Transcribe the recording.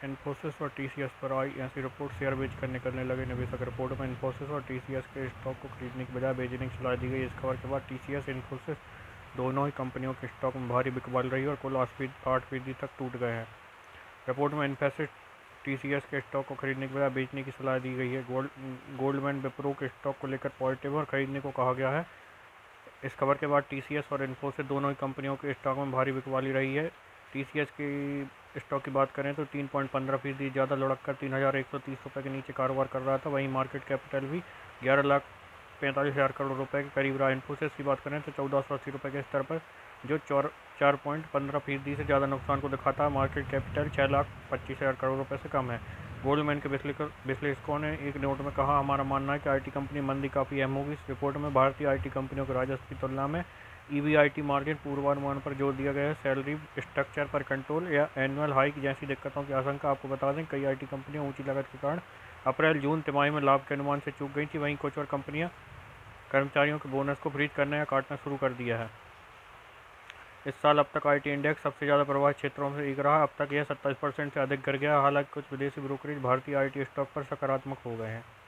इन्फोसिस और टीसीएस पर आई ऐसी रिपोर्ट शेयर बेच करने लगे निवेशक। रिपोर्ट में इन्फोसिस और टीसीएस के स्टॉक को खरीदने की बजाय बेचने की सलाह दी गई। इस खबर के बाद टीसीएस इन्फोसिस दोनों ही कंपनियों के स्टॉक में भारी बिकवाली रही और कुल 8% तक टूट गए हैं। रिपोर्ट में इन्फोसिस टीसीएस के स्टॉक को खरीदने के बजाय बेचने की सलाह दी गई है। गोल्डमैन विप्रो के स्टॉक को लेकर पॉजिटिव और खरीदने को कहा गया है। इस खबर के बाद टीसीएस और इन्फोसिस दोनों ही कंपनियों के स्टॉक में भारी बिकवाली रही है। टीसीएस की स्टॉक की बात करें तो 3.15% ज़्यादा लुढ़क कर 3,130 रुपये के नीचे कारोबार कर रहा था। वहीं मार्केट कैपिटल भी 11,45,000 करोड़ रुपए के करीब रहा। इन्फोसिस की बात करें तो 1,480 रुपये के स्तर पर, जो 4.15% से ज़्यादा नुकसान को दिखाता है। मार्केट कैपिटल 6,25,000 करोड़ रुपये से कम है। गोल्डमैन के विश्लेषकों ने एक नोट में कहा, हमारा मानना है कि आईटी कंपनी मंदी काफ़ी अहम होगी। इस रिपोर्ट में भारतीय आईटी कंपनियों के राजस्व की तुलना में ईबीआईटी मार्जिन पूर्वानुमान पर जोर दिया गया है। सैलरी स्ट्रक्चर पर कंट्रोल या एनुअल हाइक जैसी दिक्कतों की आशंका। आपको बता दें, कई आईटी कंपनियां ऊंची लागत के कारण अप्रैल-जून तिमाही में लाभ के अनुमान से चूक गई थी। वहीं कुछ और कंपनियां कर्मचारियों के बोनस को फ्रीज करना या काटना शुरू कर दिया है। इस साल अब तक आईटी इंडेक्स सबसे ज़्यादा प्रभावित क्षेत्रों में से एक रहा। अब तक यह 27% से अधिक गिर गया। हालांकि कुछ विदेशी ब्रोकरेज भारतीय आईटी स्टॉक पर सकारात्मक हो गए हैं।